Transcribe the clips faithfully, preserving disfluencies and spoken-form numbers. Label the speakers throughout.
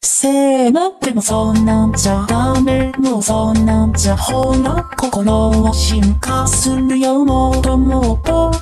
Speaker 1: せーの、でもそんなんじゃダメ、もうそんなんじゃほら、心は進化するよ、もっともっと。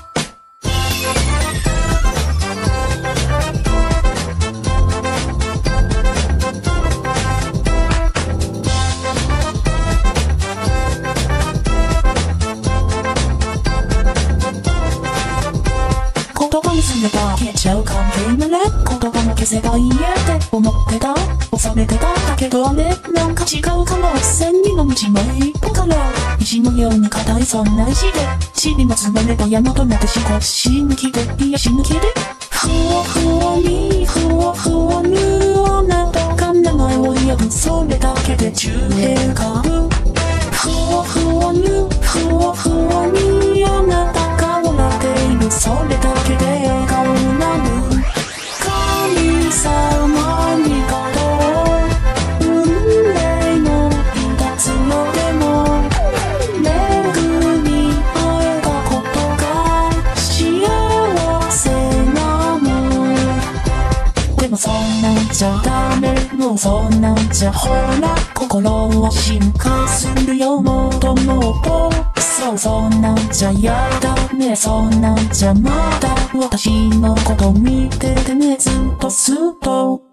Speaker 1: 言葉にすれば消えちゃう関係なら言葉も消せばいいやって思ってた恐れてただけどあれなんか違うかも千里の道の一歩から石のように硬いそんな石で塵も積まれば山となって少し抜きで癒し抜きでふわふわにふわふわぬあなたが名前を呼ぶそれだけで中平がるふわふわぬふわふわにあなたが笑っているそれだけで笑顔なる神様にかと運命のいつのでも巡り会えたことが幸せなのでもそんなんじゃダメもうそんなんじゃほら心は進化するよもっともっとそうそんなんじゃやだねそんなんじゃまだ私のこと見ててねずっとずっと